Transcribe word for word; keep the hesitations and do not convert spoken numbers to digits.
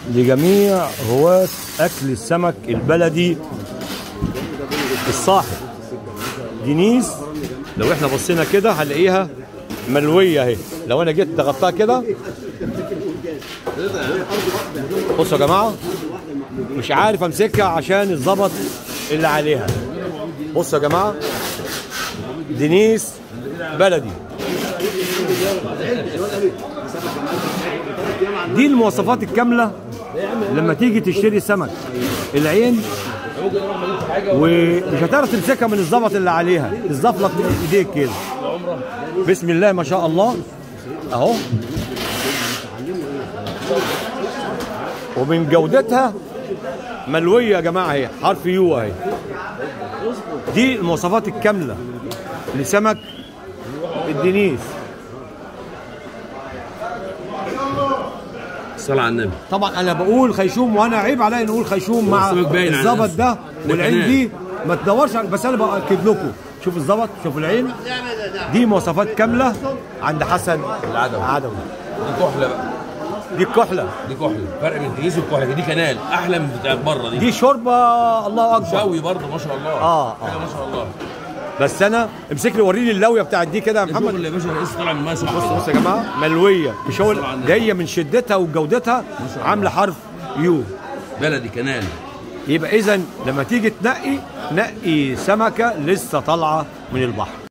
لجميع هواة أكل السمك البلدي الصاحي. دينيس لو احنا بصينا كده هنلاقيها ملوية اهي. لو انا جيت ضغطتها كده، بصوا يا جماعة، مش عارف امسكها عشان الزبط اللي عليها. بصوا يا جماعة، دينيس بلدي. دي المواصفات الكاملة لما تيجي تشتري سمك. العين ومش هتعرف تمسكها من الزبط اللي عليها، تزفلط من ايديك كده. بسم الله ما شاء الله اهو. ومن جودتها ملوية يا جماعة اهي، حرف يو اهي. دي المواصفات الكاملة لسمك الدينيس. الصلاة على النبي. طبعا انا بقول خيشوم، وانا عيب عليا نقول خيشوم مع الزبط ده والعين دي. ما تدورش، بس انا باكد لكم. شوف الزبط، شوف العين. دي مواصفات كامله عند حسن العدوي. عدوي. دي كحله بقى. دي الكحله. دي كحله، فرق بين الدنيس والكحله. دي كنال احلى من بتاعت بره دي. دي شوربه الله اكبر. شوي برضه ما شاء الله. اه اه ما شاء الله. بس انا امسك لي وريني اللويه بتاعت دي كده يا محمد. يا باشا لسه طالع من الميه. بص بص يا جماعه، ملويه مش هو جايه من شدتها وجودتها، عامله حرف يو. بلدي كنال. يبقى اذا لما تيجي تنقي، نقي سمكه لسه طالعه من البحر.